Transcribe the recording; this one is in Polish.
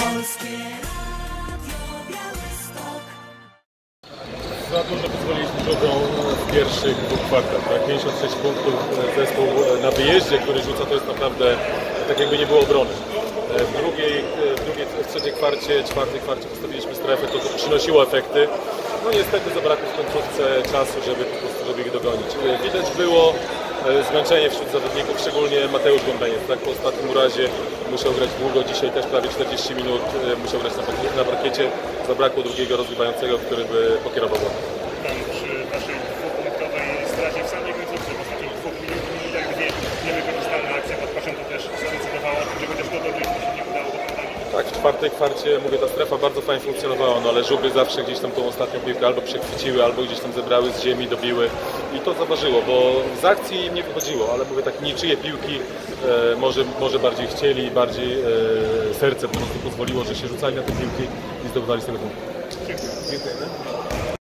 Polskie Radio Białystok. Za dużo pozwoliliśmy Żukom w pierwszych dwóch kwartach. Tak? 56 punktów zespół na wyjeździe, który rzuca, to jest naprawdę tak, jakby nie było obrony. W trzeciej kwarcie, czwartej kwarcie postawiliśmy strefę, to przynosiło efekty. No niestety zabrakło w końcówce czasu, żeby ich dogonić. Widać było zmęczenie wśród zawodników, szczególnie Mateusz Gąbeniec. Tak? Po ostatnim urazie musiał grać długo, dzisiaj też prawie 40 minut musiał grać na parkiecie. Zabrakło drugiego rozgrywającego, który by pokierował go. Tam przy naszej dwupunktowej stracie w samej końcówce, w ostatnich 2 minutach, gdzie niewykorzystana akcja pod paszą, to też zadecydowała, że chociaż to dobrze się nie udało do podania. Tak, w czwartej kwarcie, mówię, ta strefa bardzo fajnie funkcjonowała, no ale Żuby zawsze gdzieś tam tą ostatnią piłkę albo przechwyciły, albo gdzieś tam zebrały z ziemi, dobiły i to zaważyło, bo z akcji im nie wychodziło, ale mówię tak, niczyje piłki może bardziej chcieli, bardziej serce po prostu pozwoliło, że się rzucali na te piłki i zdobywali z tego punktu. Dziękuję. Dziękujemy.